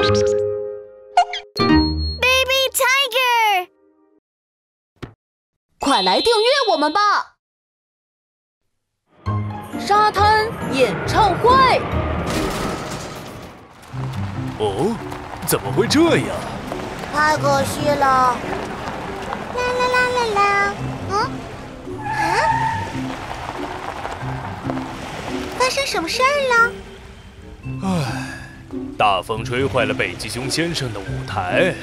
Baby Tiger， 快来订阅我们吧！沙滩演唱会。 哦，怎么会这样？ 太可惜了。啦啦啦啦啦，发生什么事儿了？ 唉，大风吹坏了北极熊先生的舞台。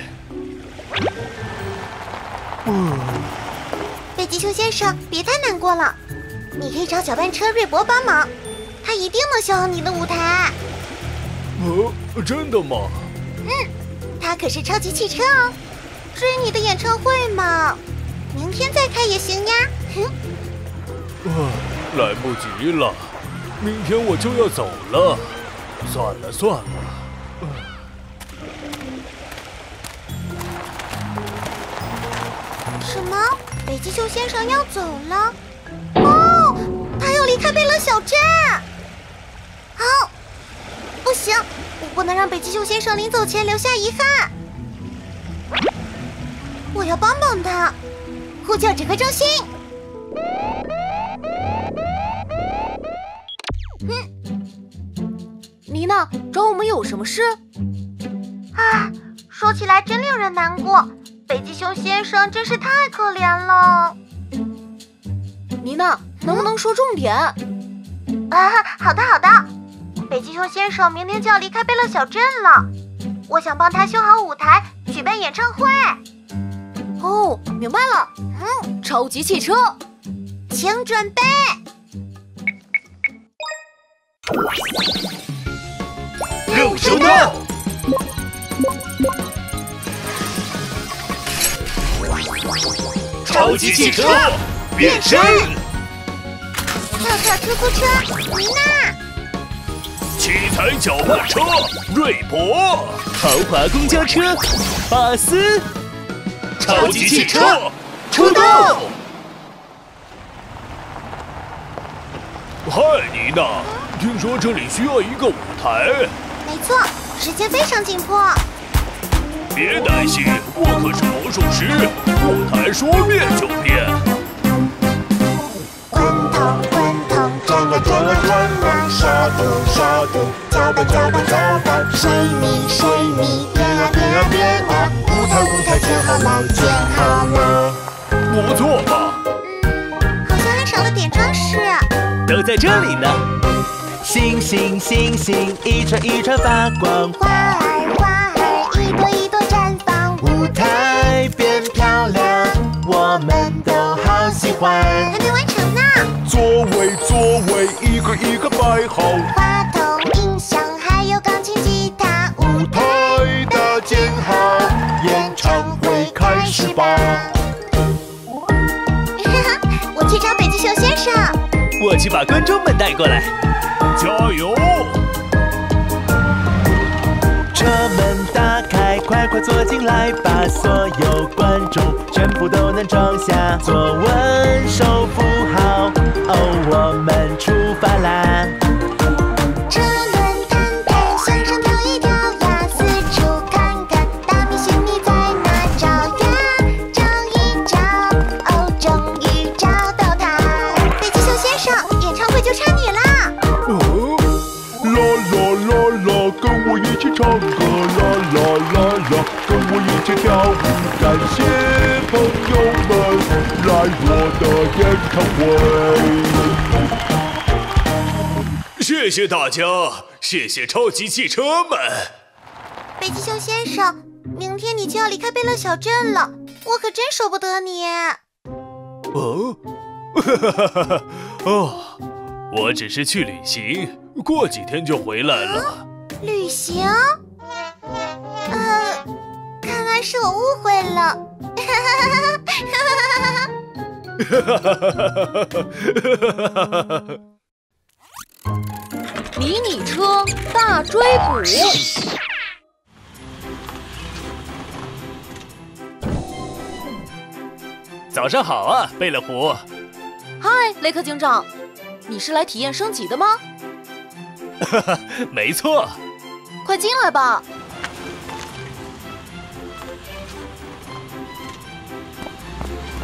北极熊先生，别太难过了，你可以找搅拌车瑞博帮忙，他一定能修好你的舞台。 真的吗？ 他可是超级汽车哦。至于你的演唱会嘛，明天再开也行呀。 来不及了，明天我就要走了。算了算了。 什么？北极熊先生要走了？哦，他要离开贝勒小镇。好，不行，我不能让北极熊先生临走前留下遗憾。我要帮帮他，呼叫指挥中心。 妮娜，找我们有什么事？ 啊，说起来真令人难过，北极熊先生真是太可怜了。 妮娜，能不能说重点？ 好的好的，北极熊先生明天就要离开贝勒小镇了，我想帮他修好舞台，举办演唱会。 哦，明白了。超级汽车， 请准备。 六收到。超级汽车变身。 跳跳出租车，妮娜。 七彩搅拌车瑞博。 豪华公交车巴斯。 超级汽车出动！ 嗨，妮娜，听说这里需要一个舞台。 没错，时间非常紧迫。 别担心，我可是魔术师，舞台说变就变。 滚筒滚筒转啊转啊转啊，沙土沙土，搅拌搅拌搅拌，水泥水泥，变啊变啊变啊，舞台建好了建好了。 不错吧？ 好像还少了点装饰。 都在这里呢。星星星星一串一串发光， 花儿花儿一朵一朵绽放， 舞台变漂亮，我们都好喜欢。 还没完成呢。 座位一个一个摆好， 话筒音响还有钢琴吉他， 舞台搭建好，演唱会开始吧。 我去找北极熊先生。 我去把观众们带过来。 加油！ 车门打开，快快坐进来吧，所有观众全部都能装下，坐稳，手扶好，我们出发啦！ 车轮弹弹，向上跳一跳呀，四处看看，大明星你在哪找呀？找一找，终于找到他。北极熊先生，演唱会就差你啦！ 啦啦啦啦，跟我一起唱歌，啦啦啦啦，跟我一起跳舞，感谢朋友们来我的演唱会。谢谢大家，谢谢超级汽车们。 北极熊先生，明天你就要离开贝勒小镇了，我可真舍不得你。 我只是去旅行，过几天就回来了。 旅行？看来是我误会了。 迷你车大追捕。 早上好啊，贝勒虎。 嗨，雷克警长，你是来体验升级的吗？ 没错。 快进来吧。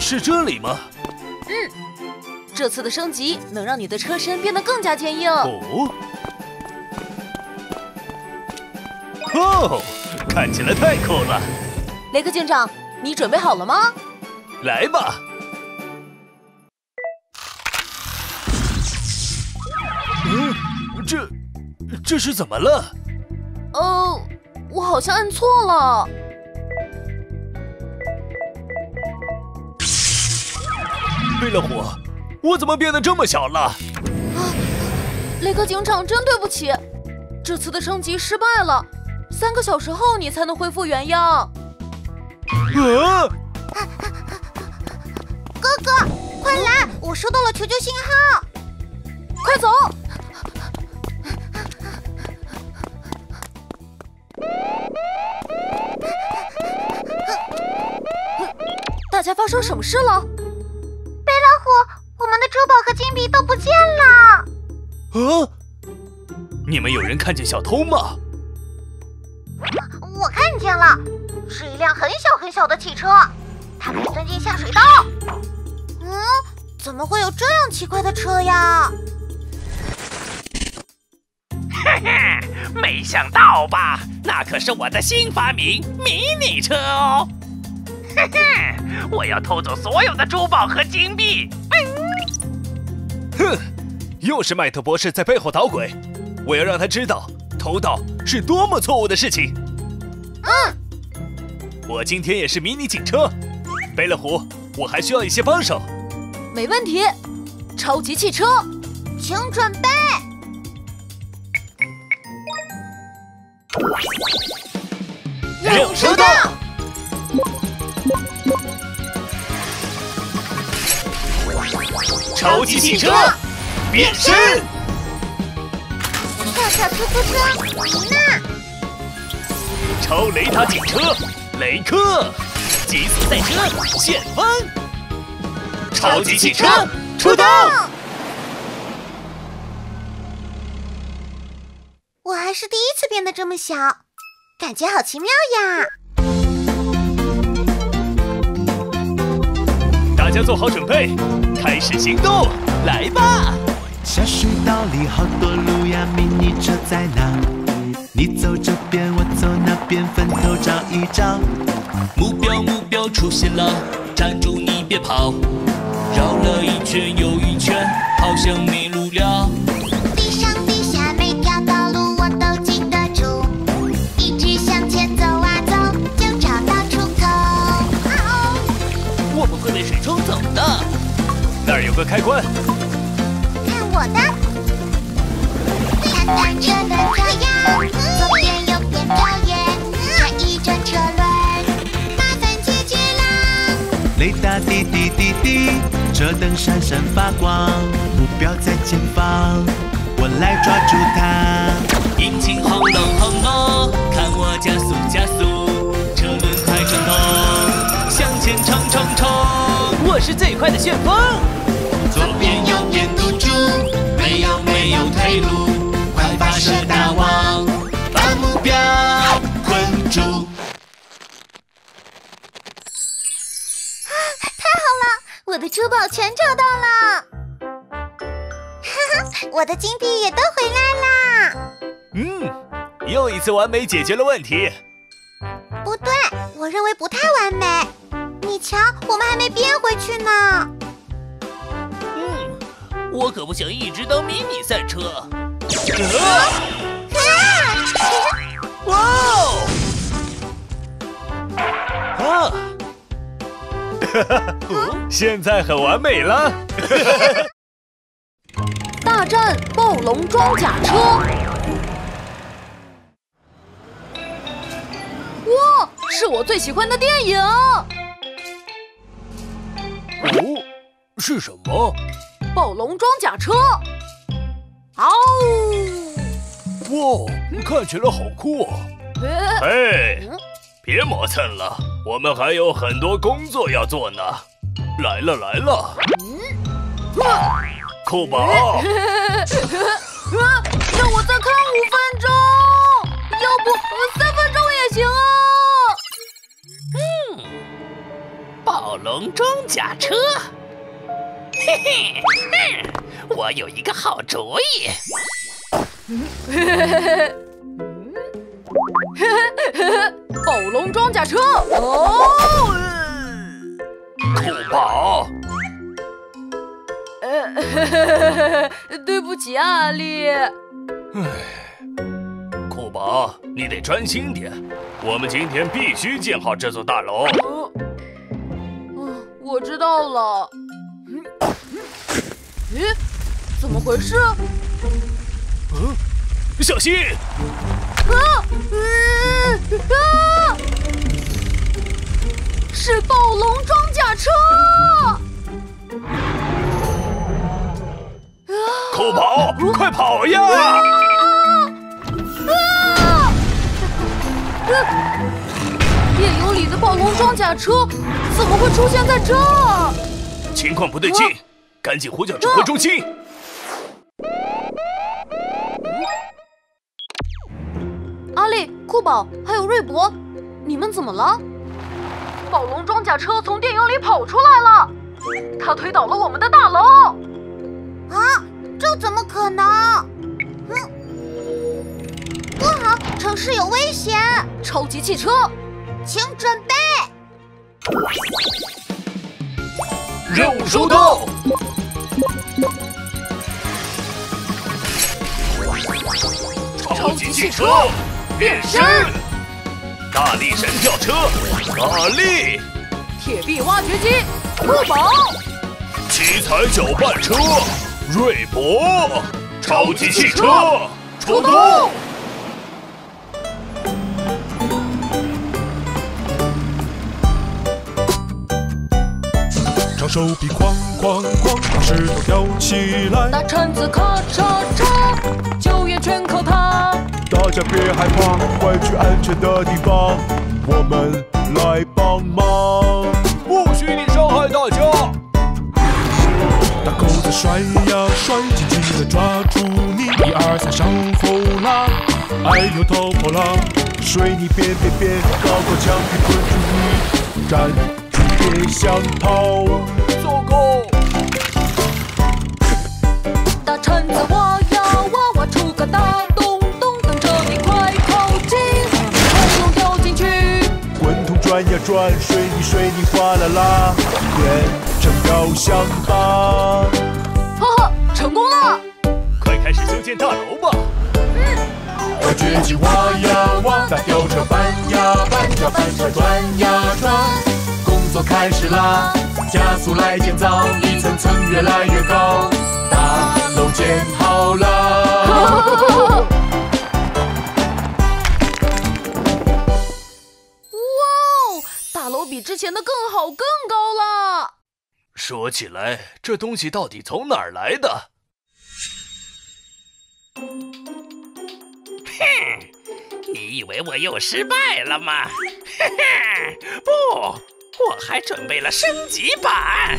是这里吗？ 这次的升级能让你的车身变得更加坚硬。 哦，看起来太酷了！ 雷克警长，你准备好了吗？ 来吧。这是怎么了？ 我好像按错了。 贝勒虎，我怎么变得这么小了？ 雷克警长，真对不起，这次的升级失败了，3个小时后你才能恢复原样。 哥哥，快来！我收到了求救信号， 快走！大家发生什么事了？ 贝老虎，我们的珠宝和金币都不见了。 你们有人看见小偷吗？ 我看见了，是一辆很小很小的汽车，它可以钻进下水道。怎么会有这样奇怪的车呀？ 嘿嘿，没想到吧？那可是我的新发明——迷你车哦！嘿嘿，我要偷走所有的珠宝和金币！ 哼，又是麦特博士在背后捣鬼！我要让他知道，偷盗是多么错误的事情。我今天也是迷你警车，贝勒虎，我还需要一些帮手。 没问题，超级汽车， 请准备。 任务收到。超级汽车变身。 跳跳出租车妮娜， 超雷达警车雷克，极速赛车旋风，超级汽车出动！ 我还是第一次变得这么小，感觉好奇妙呀！ 大家做好准备，开始行动，来吧！ 下水道里好多路呀，迷你车在哪？你走这边，我走那边，分头找一找。 目标出现了，站住你别跑，绕了一圈又一圈，好像迷路了。 地上地下每条道路我都记得住，一直向前走啊走，就找到出口。 我们会被水冲走的。 那儿有个开关， 看我的！单车的车样，左边右边跳跃，转一转车轮，麻烦解决啦！ 雷达滴滴滴滴，车灯闪闪发光，目标在前方，我来抓住它。 引擎轰隆轰隆，看我加速加速，车轮快转动，向前冲冲冲！我是最快的旋风。 左边右边堵住，没有退路，快发射大网，把目标困住。 太好了，我的珠宝全找到了！哈哈，我的金币也都回来啦！ 又一次完美解决了问题。 不对，我认为不太完美。你瞧，我们还没变回去呢。 我可不想一直当迷你赛车。 哇哦！现在很完美了。 大战暴龙装甲车！哇，是我最喜欢的电影。 是什么？ 暴龙装甲车！嗷！ 哇，看起来好酷啊！嘿，别磨蹭了，我们还有很多工作要做呢。来了来了，酷吧？ 让我再看5分钟，要不3分钟也行啊。 暴龙装甲车。嘿嘿，我有一个好主意。 暴龙装甲车哦！ 酷宝， 对不起啊，阿丽。 酷宝，你得专心点，我们今天必须建好这座大楼。 我知道了。咦，怎么回事？ 小心！ 是暴龙装甲车！ 酷宝，快跑呀！ 电影里的暴龙装甲车怎么会出现在这儿？ 情况不对劲，赶紧呼叫指挥中心。 阿丽、酷宝还有瑞博，你们怎么了？暴龙装甲车从电影里跑出来了，它推倒了我们的大楼。 啊，这怎么可能？不好，城市有危险！ 超级汽车， 请准备。 任务收到。超级汽车变身，大力神吊车，大力； 铁臂挖掘机，酷宝； 七彩搅拌车，瑞博；超级汽车出动。 长手臂哐哐哐，把石头挑起来。 大铲子咔嚓嚓，救援全靠它。 大家别害怕，快去安全的地方，我们来帮忙。 不许你伤害大家！ 大狗子甩呀甩，紧紧地抓住你。1、2、3，上后拉，哎呦逃跑啦！水泥边，高高墙壁困住你，站住别想跑。 糟糕！ 大铲子挖呀挖，挖出个大洞洞，等着你快靠近，快龙掉进去。 滚筒转呀转，水泥哗啦啦，变成雕像吧。 哈哈，成功了！ 快开始修建大楼吧！ 挖掘机挖呀挖，大吊车搬呀搬，搅拌车转呀转，工作开始啦！加速来建造，一层层越来越高，大楼建好了。 哇哦，大楼比之前的更好更高了。 说起来，这东西到底从哪儿来的？ 你以为我又失败了吗？不，我还准备了升级版。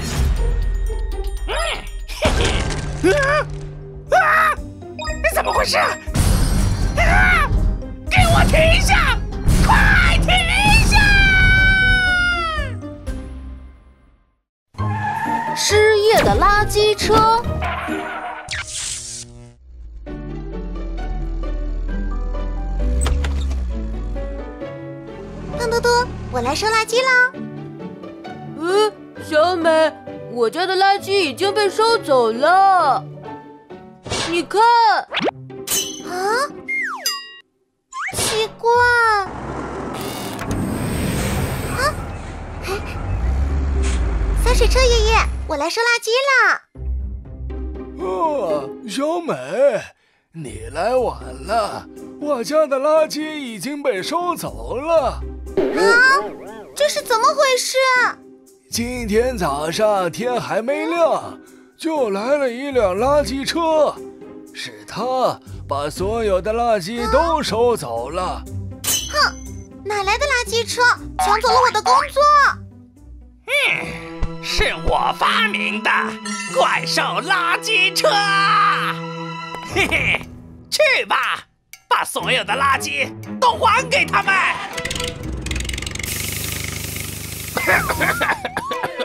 怎么回事？给我停下！快停下！ 失业的垃圾车。 胖嘟嘟，我来收垃圾啦。 小美，我家的垃圾已经被收走了。你看， 啊，奇怪。啊，洒水车爷爷，我来收垃圾啦。 小美，你来晚了，我家的垃圾已经被收走了。 啊，这是怎么回事？ 今天早上天还没亮，就来了一辆垃圾车，是他把所有的垃圾都收走了。 哼，哪来的垃圾车？抢走了我的工作。 是我发明的怪兽垃圾车。嘿嘿，去吧，把所有的垃圾都还给他们。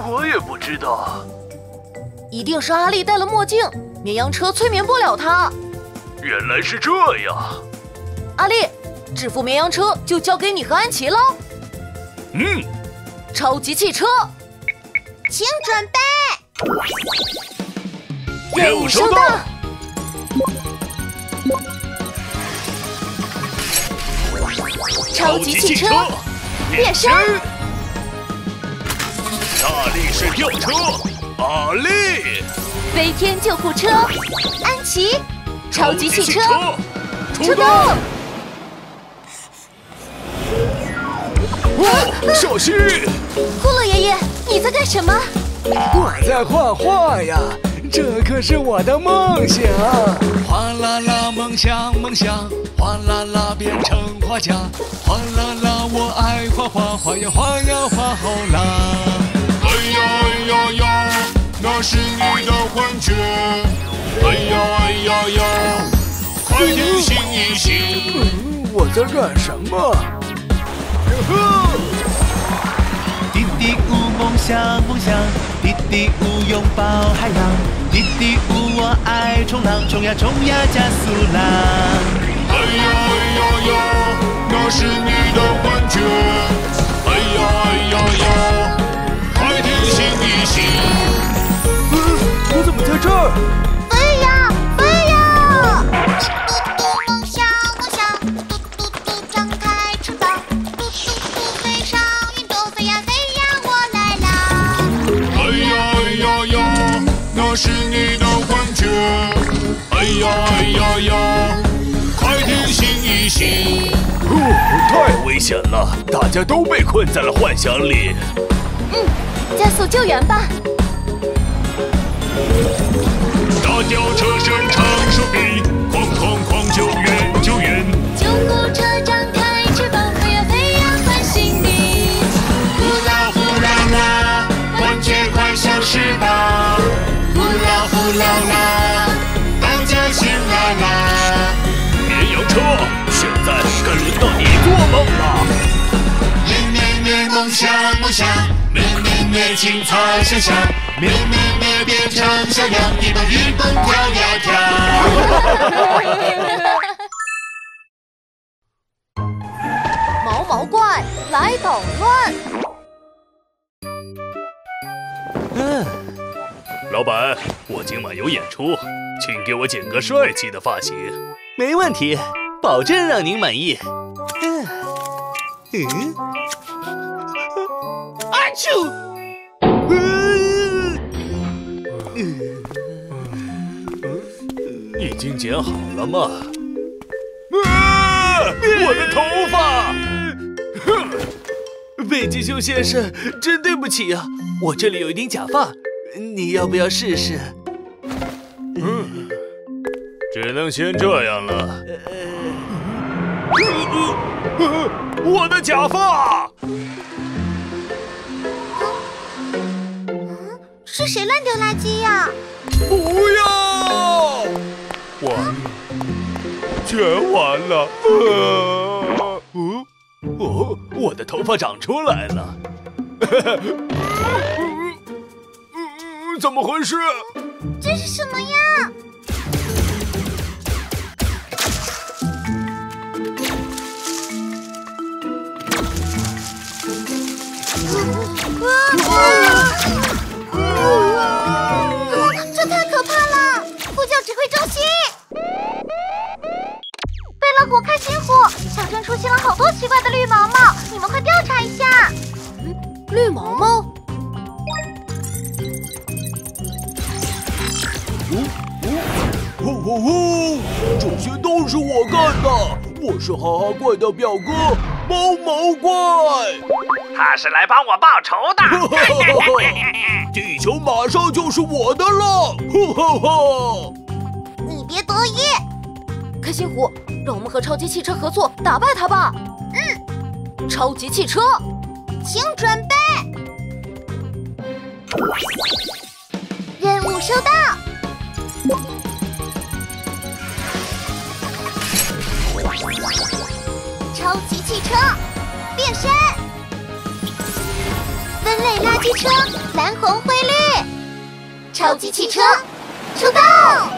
我也不知道。 一定是阿力戴了墨镜，绵羊车催眠不了他。 原来是这样。 阿力，制服绵羊车就交给你和安琪喽。超级汽车， 请准备。 任务收到。 超级汽车变身。 大力士吊车，阿力。 飞天救护车，安琪。超级汽车出动！小心！ 骷髅爷爷，你在干什么？ 我在画画呀，这可是我的梦想。 哗啦啦，梦想梦想，哗啦啦变成画家，哗啦啦，我爱画画，画呀画呀画好啦。哎呀哎呀呀，那是你的幻觉。哎呀哎呀呀，快点醒一醒！ 我在干什么？ 嘀嘀呜，梦想梦想，嘀嘀呜，拥抱海洋，嘀嘀呜，我爱冲浪，冲呀冲呀加速浪。 哎呀哎呀呀，那是你的幻觉。哎呀哎呀呀，快点醒一醒！ 我怎么在这儿？ 飞呀飞呀！嘟嘟梦想梦想，嘟嘟嘟张开翅膀，嘟嘟嘟飞上云朵，飞呀飞呀我来啦！ 哎呀哎呀呀，那是你的幻觉。哎呀哎呀呀，快点醒一醒！ 太危险了，大家都被困在了幻想里。 加速救援吧！ 大吊车伸长手臂，哐哐哐救援救援！ 救护车张开翅膀，飞呀飞呀唤醒你。 呼啦呼啦啦，幻觉快消失吧！呼啦呼啦啦，大家醒来啦！ 绵羊车，现在该轮到你做梦了。 咩咩咩，梦想梦想，咩咩咩，青草香香，咩咩咩变成小羊，一蹦一蹦跳呀跳。 毛毛怪来捣乱。 老板，我今晚有演出，请给我剪个帅气的发型。 没问题，保证让您满意。阿啾！ 已经剪好了吗？我的头发！ 北极熊先生，真对不起啊，我这里有一顶假发，你要不要试试？ 只能先这样了。我的假发！ 是谁乱丢垃圾呀？ 不要！完了，全完了。我的头发长出来了。怎么回事？ 这是什么呀？这太可怕了！呼叫指挥中心！贝乐虎、开心虎，小镇出现了好多奇怪的绿毛毛，你们快调查一下。 绿毛毛？ 这些都是我干的！我是哈哈怪的表哥毛毛怪。 他是来帮我报仇的。 地球马上就是我的了！ 你别得意。 开心虎，让我们和超级汽车合作，打败他吧。超级汽车， 请准备。任务收到。超级汽车变身，分类垃圾车，蓝红灰绿， 超级汽车出动！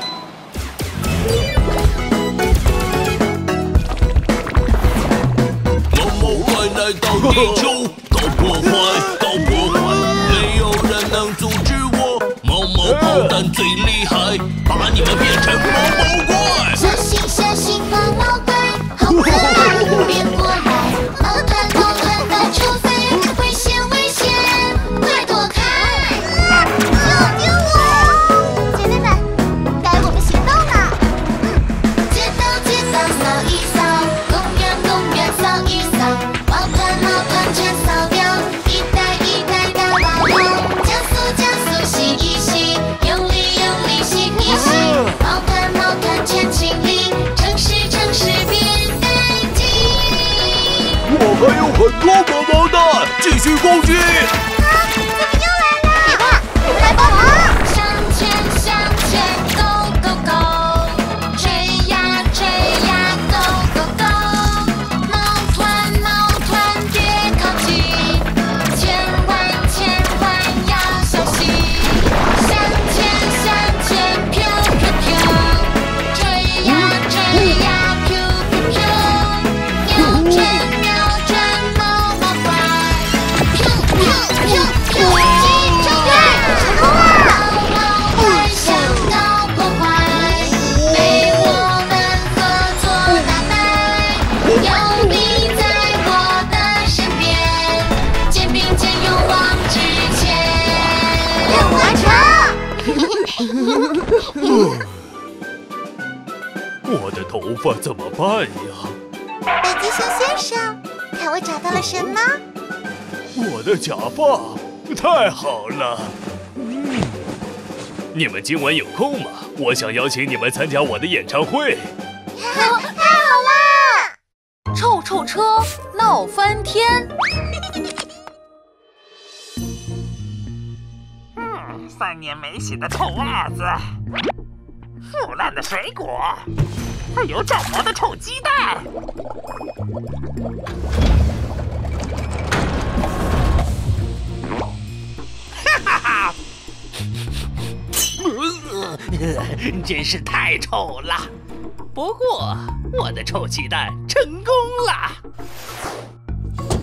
毛毛怪来到地球，搞破坏，搞破坏，没有人能阻止我。毛毛炮弹最厉害，把你们变成毛毛怪。 小心小心，毛毛怪，好可爱，别过来！毛团毛团到处飞，危险危险，快躲开！ 救救我！姐妹们，该我们行动了。 街道街道扫一扫，公园公园扫一扫，毛团毛团全扫掉，一袋一袋大毛毛，加速加速洗一洗，用力用力洗一洗，毛团毛团全清理，城市城市变干净。 我还有很多毛毛蛋，继续攻击！ 怎么又来了？别怕，我们来帮忙。 向前向前 ，Go Go Go， 追呀追呀 ，Go Go Go， 毛团毛团别靠近，千万千万要小心。向前向前飘飘飘，追呀追呀飘飘飘，扭转扭转毛毛怪，飘飘飘飘，击中了，成功了！毛毛怪想搞破坏，被我们合作打败。有你在我的身边，肩并肩勇往直前。 任务完成。 我的头发怎么办呀？ 北极熊先生，看我找到了什么？ 我的假发，太好了！你们今晚有空吗？我想邀请你们参加我的演唱会。 太好了！ 臭臭车闹翻天。 3年没洗的臭袜子，腐烂的水果，还有长毛的臭鸡蛋。哈哈哈！真是太臭了。不过我的臭鸡蛋成功了。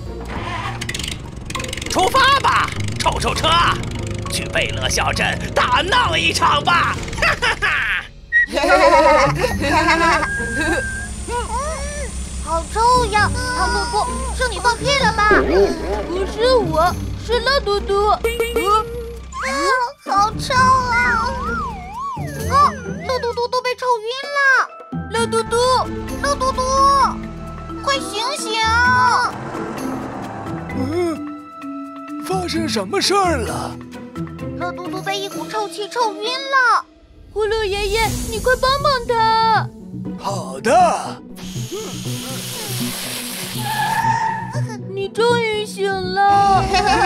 出发吧，臭臭车！ 去贝勒小镇大闹一场吧！哈哈哈！ 好臭呀！汤布布，是你放屁了吧？ 不是我，是乐嘟嘟。 好臭啊！哦，乐嘟嘟都被臭晕了。 乐嘟嘟， 乐嘟嘟，快醒醒！ 发生什么事儿了？ 乐嘟嘟被一股臭气臭晕了， 葫芦爷爷，你快帮帮他！ 好的。 你终于醒了。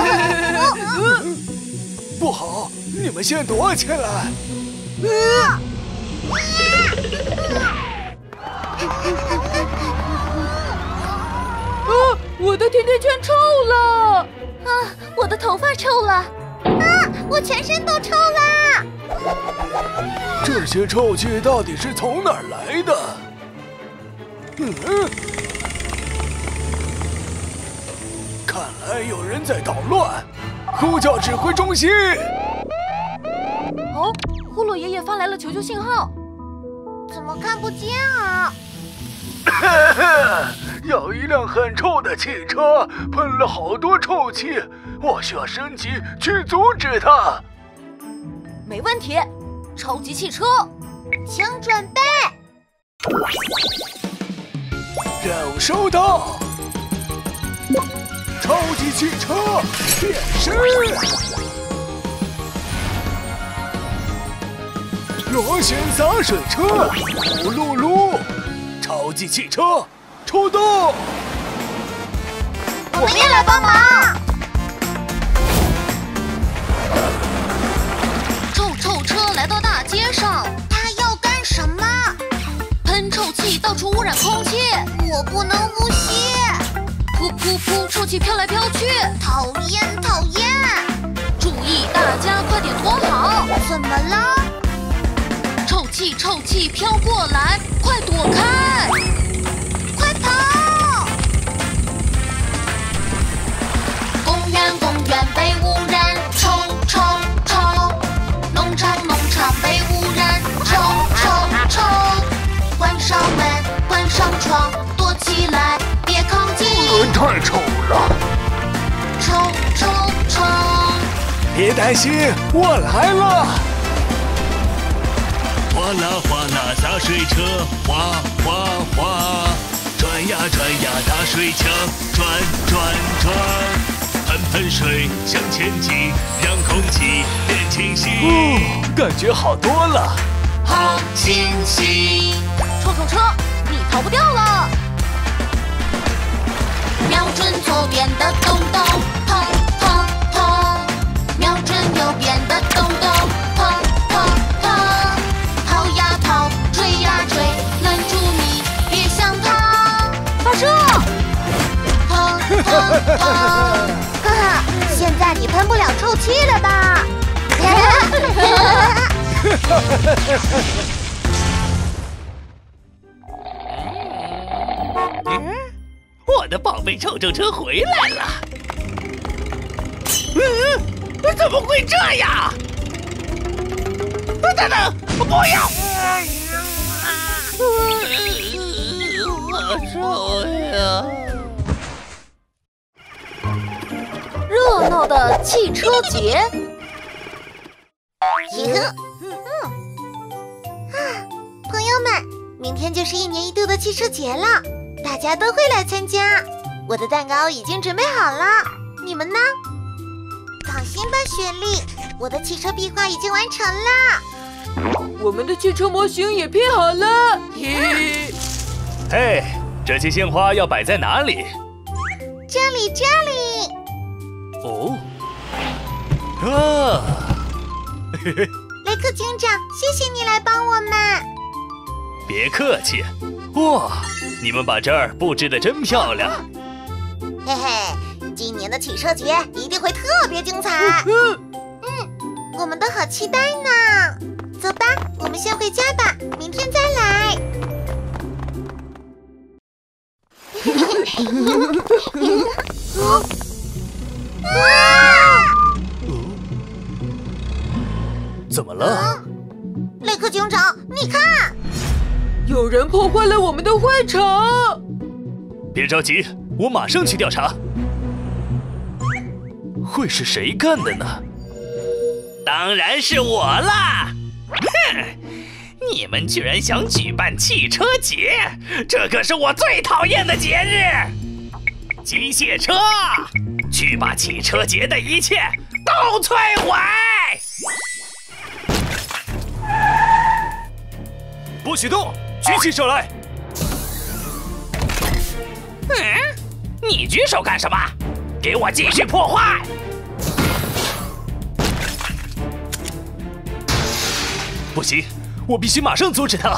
不好，你们先躲起来。 我的甜甜圈臭了！ 啊，我的头发臭了！啊，我全身都臭啦！ 这些臭气到底是从哪儿来的？看来有人在捣乱，呼叫指挥中心。 哦，呼噜爷爷发来了求救信号， 怎么看不见啊？ 有一辆很臭的汽车喷了好多臭气，我需要升级去阻止它。 没问题，超级汽车， 请准备。 任务收到。超级汽车变身。螺旋洒水车，噜噜噜。超级汽车出动！ 我们也来帮忙。 臭臭车来到大街上， 它要干什么？ 喷臭气，到处污染空气。 我不能呼吸。 噗噗噗，臭气飘来飘去， 讨厌讨厌。 气臭气飘过来，快躲开！ 快跑！ 公园被污染，臭臭臭！农场被污染，臭臭臭！关上门，关上窗，躲起来，别靠近！ 太臭了！ 臭臭臭！ 别担心，我来了。 哗啦哗啦洒水车，哗哗哗，转呀转呀大水枪，转转转，喷喷水向前进，让空气变清晰。 感觉好多了。 好清晰！ 臭臭车，你逃不掉了！ 瞄准左边的洞洞，砰砰砰！瞄准右边的洞洞，砰砰砰！跑呀跑，追呀追，拦住你，别想逃！ 发射！ 砰砰砰！ 哈哈，现在你喷不了臭气了吧？ 我的宝贝臭臭车回来了！怎么会这样？等等，不要！好臭呀！ 热闹的汽车节。 朋友们，明天就是1年1度的汽车节了，大家都会来参加。我的蛋糕已经准备好了，你们呢？放心吧，雪莉，我的汽车壁画已经完成了。 我们的汽车模型也拼好了。嘿， 嘿，这些鲜花要摆在哪里？ 这里，这里。 哦，啊，嘿嘿， 雷克警长，谢谢你来帮我们。 别客气。哇，你们把这儿布置得真漂亮。 嘿嘿，今年的汽车节一定会特别精彩。我们都好期待呢。走吧，我们先回家吧，明天再来。哇！ 怎么了？ 雷克警长，你看， 有人破坏了我们的会场。 别着急，我马上去调查。会是谁干的呢？ 当然是我啦！哼，你们居然想举办汽车节，这可是我最讨厌的节日！机械车，去把汽车节的一切都摧毁！ 不许动！举起手来！ 你举手干什么？给我继续破坏！ 不行，我必须马上阻止他。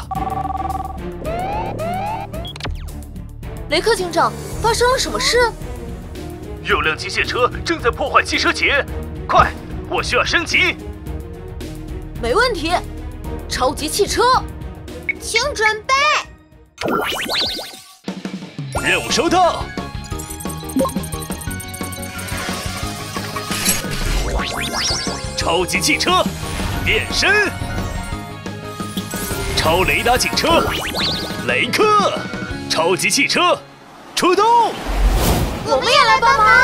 雷克警长，发生了什么事？ 有辆机械车正在破坏汽车节，快，我需要升级。 没问题，超级汽车， 请准备。 任务收到。超级汽车变身，超雷达警车雷克，超级汽车出动。 我们也来帮忙。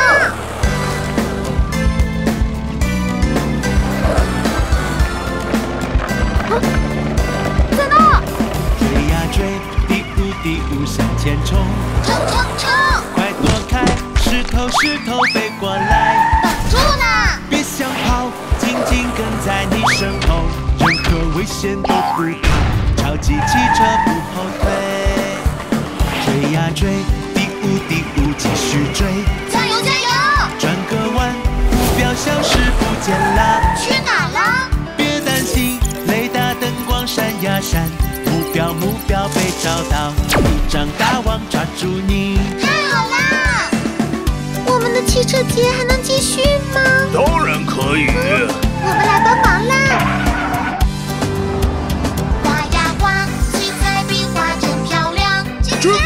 在那！ 追呀追，第五向前冲， 冲冲冲！ 快躲开，石头飞过来， 挡住了！ 别想跑，紧紧跟在你身后，任何危险都不怕，超级汽车不后退。追呀追，第五继续追， 加油加油！ 转个弯，目标消失不见了， 去哪了？ 别担心，雷达灯光闪呀闪，目标被找到，一张大网抓住你。 太好啦！我们的汽车节还能继续吗？ 当然可以。 我们来帮忙啦！大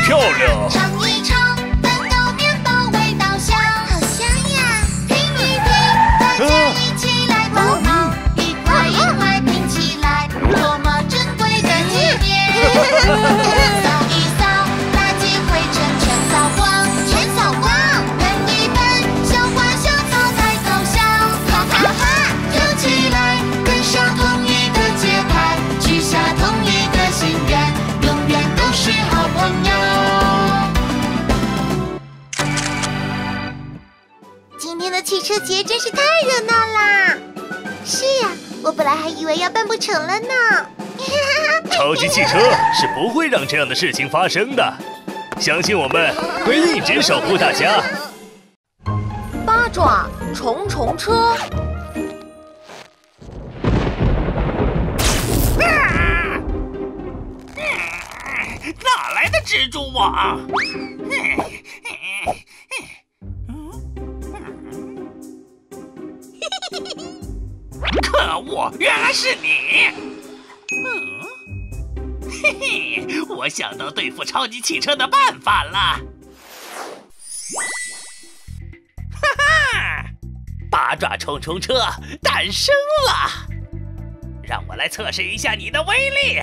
漂亮！ 尝一尝粉豆面包味道香， 好香呀！ 品一品，大家一起来帮忙，一块一块拼起来，多么珍贵的纪念！扫一扫，垃圾灰尘全扫光，全扫光！喷一喷，小花小草太搞笑，哈哈哈！跳起来，跟上统一的节拍，许下统一的心愿，永远都是好朋友。 今天的汽车节真是太热闹啦！是呀，我本来还以为要办不成了呢。 超级汽车是不会让这样的事情发生的，相信我们会一直守护大家。 八爪虫虫车， 哪来的蜘蛛网？可恶，原来是你！嘿嘿，我想到对付超级汽车的办法了！哈哈，八爪虫虫车诞生了！让我来测试一下你的威力。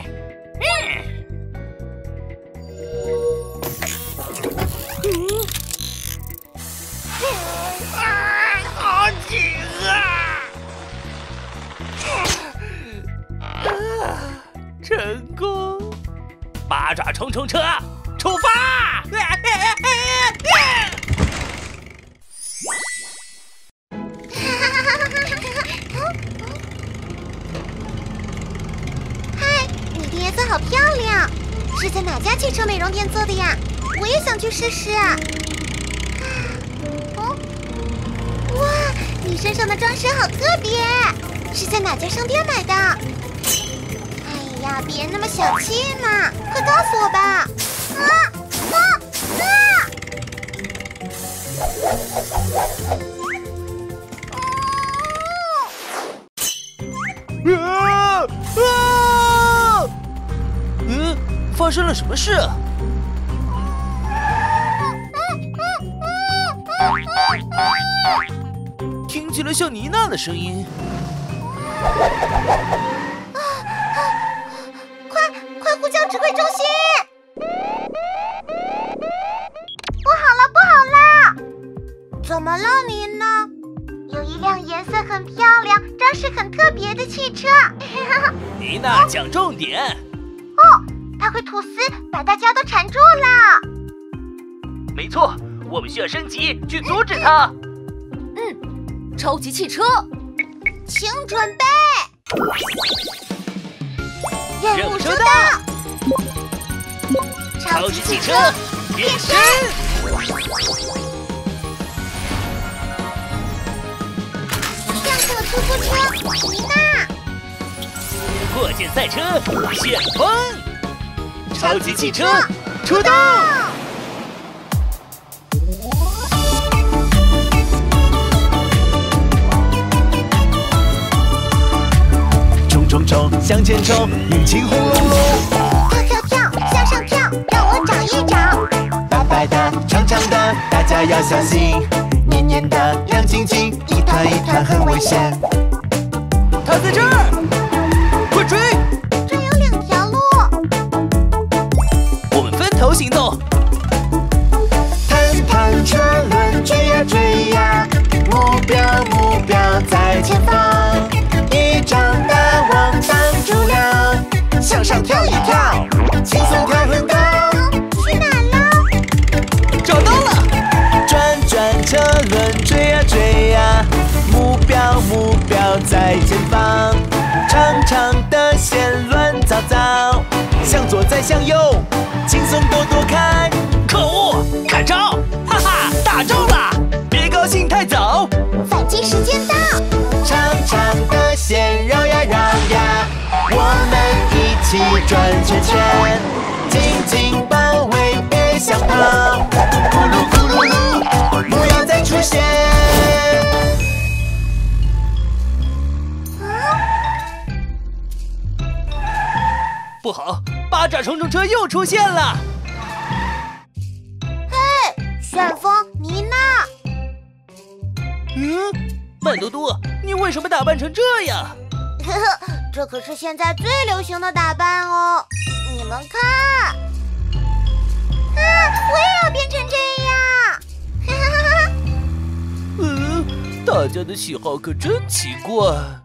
好紧啊！成功！八爪虫虫车出发！ 嗨，你的颜色好漂亮，是在哪家汽车美容店做的呀？我也想去试试。哦，哇，你身上的装饰好特别，是在哪家商店买的？哎呀，别那么小气嘛，快告诉我吧！ 发生了什么事？听起来像妮娜的声音。 快呼叫指挥中心！不好了，不好了！怎么了，妮娜？有一辆颜色很漂亮、装饰很特别的汽车。 妮娜，讲重点。 哦，它会吐丝，把大家都缠住了。 没错，我们需要升级去阻止它。 超级汽车， 请准备。任务收到。 超级汽车变身。 亮色出租车，妮娜。 破茧赛车，旋风。超级汽车出动。冲冲向前冲，引擎轰隆隆。 跳跳跳，向上跳，让我找一找。 白白的，长长的，大家要小心。黏黏的，亮晶晶，一团一团很危险。 它在这儿，快追！ 这有2条路。 我们分头行动。 弹弹车轮追呀追呀，目标在前方。一张大网挡住了，向上跳一跳，轻松跳很高。 去哪了？ 找到了！ 转转车轮追呀追呀，目标在前方。长长的线乱糟糟，向左再向右，轻松多多看。 可恶，看招！哈哈，大招了！ 别高兴太早， 反击时间到。 长长的线绕呀绕呀，我们一起转圈圈，紧紧包围，别想跑。咕噜咕噜噜，不要再出现。 不好，八爪虫虫车又出现了。 暖嘟嘟，你为什么打扮成这样？ 呵呵，这可是现在最流行的打扮哦！你们看，啊，我也要变成这样！哈哈哈哈！ 大家的喜好可真奇怪。